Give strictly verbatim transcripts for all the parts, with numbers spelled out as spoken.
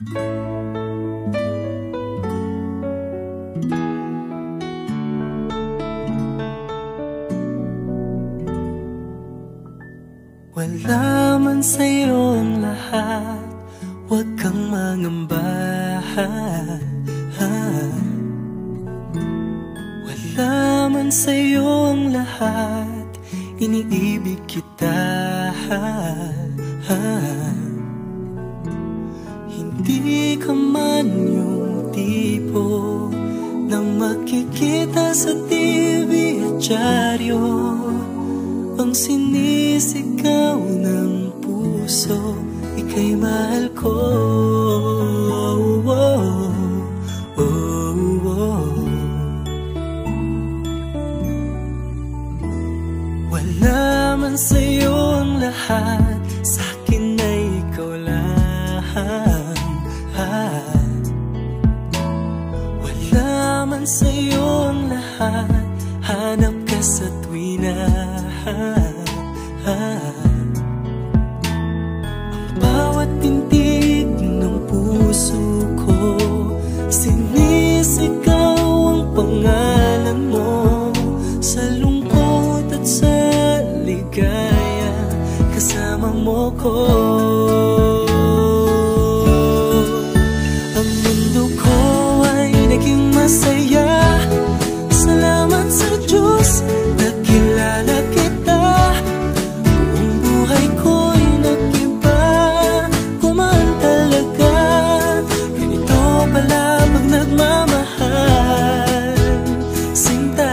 Wala man sa'yo ang lahat, huwag kang mangamba. Wala man sa'yo ang lahat, iniibig kita. Hindi ka man yung tipo na makikita sa T V at dyaryo, ang sinisigaw ng puso, ika'y mahal ko. Oh, oh, oh, oh. Wala man sa'yo ang lahat, sa'kin ay ikaw lang. Wala man sa'yo ang lahat, hanap ka sa tuwina. Ang bawat tintig ng puso ko, sinisigaw ang pangalan mo. Sa lungkot at sa ligaya, kasama mo ko. Ang mundo ko ay naging masaya, salamat sa Diyos, nakilala kita. Buong buhay ko'y nag-iba, kumaan talaga. Ganito pala pag nagmamahal, sinta.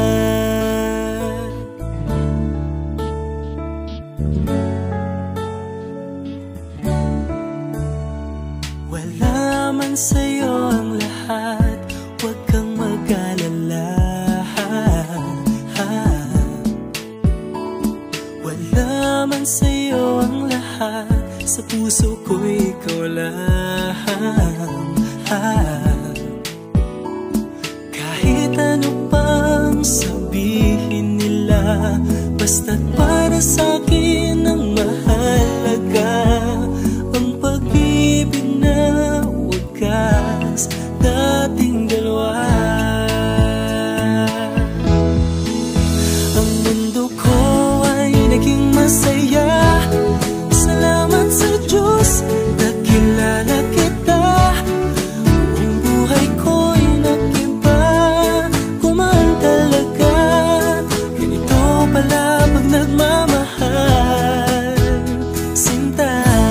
Wala man sa'yo ang lahat, huwag kang mag-alala. Wala man sa'yo ang lahat, sa puso ko ikaw lang. Kahit ano pang sabihin nila, basta't para sa'kin ang mahalaga, ang pag-ibig na wagas dating dalawa. Ang mundo ko ay naging masaya, salamat sa Diyos, nakilala kita. Buong buhay ko'y nag-iba, kumaan talaga. Ganito pala pag nagmamahal, sinta.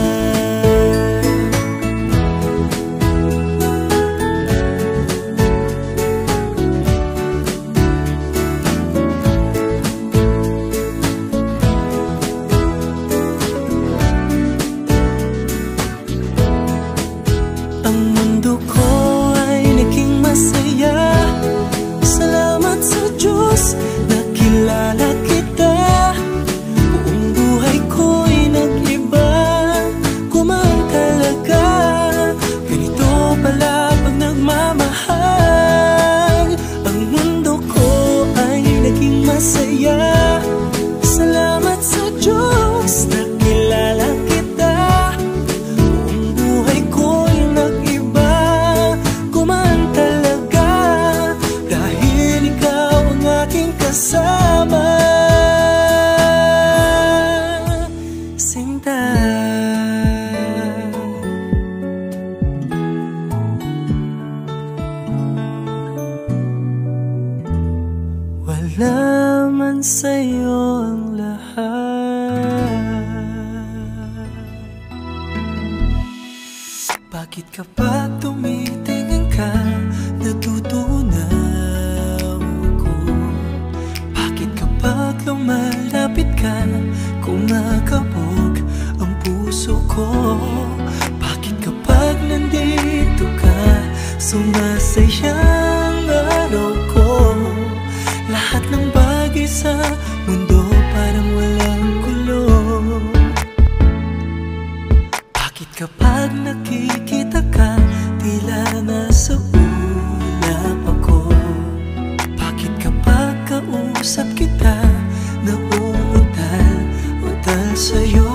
Ang mundo ko ay naging masaya, salamat sa Diyos, nakilala kita. Buong buhay ko'y nag-iba, kumaan talaga. Ganito pala pag nagmamahal. Ang mundo ko ay naging masaya, salamat sa Diyos, nakilala kita. Buong buhay ko'y nag-iba, kumaan talaga. Dahil ikaw ang aking kasama, sinta. Wala man sa'yo ang lahat. Bakit kapag tumitingin ka, natutunaw ako? Bakit kapag lumalapit ka, kumakabog ang puso ko? Bakit kapag nandito ka, sumasaya ang araw ko? Lahat ng bagay sa mundo parang walang gulo. Bakit kapag nakikita ka, tila nasa ulap ako? Bakit kapag kausap kita, nauutal-utal sa'yo?